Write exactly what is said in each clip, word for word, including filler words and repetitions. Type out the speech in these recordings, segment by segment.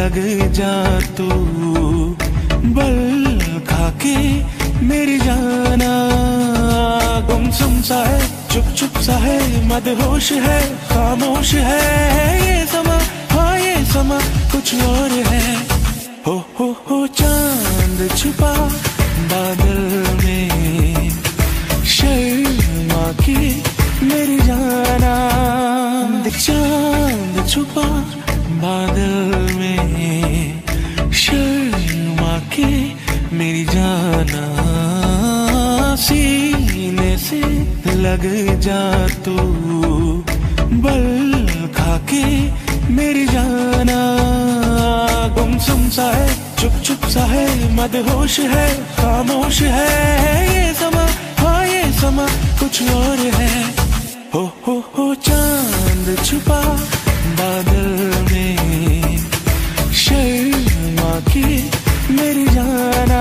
लग जा तू बल खाके मेरी जाना। गुमसुम सा है, चुप चुप सा है, मदहोश है, खामोश है ये समा, हाँ ये समा कुछ और है। हो हो हो चांद छुपा बादल में, शर्मा के मेरी जाना। चांद छुपा बादल में, शर्मा के मेरी जाना। सीने से लग जा तू बल खाके मेरी जाना। गुमसुम सा है, चुप चुप सा है, मदहोश है, खामोश है ये समा, हाँ ये समा कुछ और है। हो हो हो चांद छुपा बादल में, शर्मा के मेरी जाना।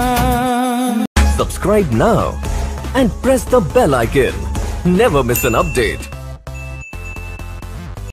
Subscribe now and press the bell icon. Never miss an update.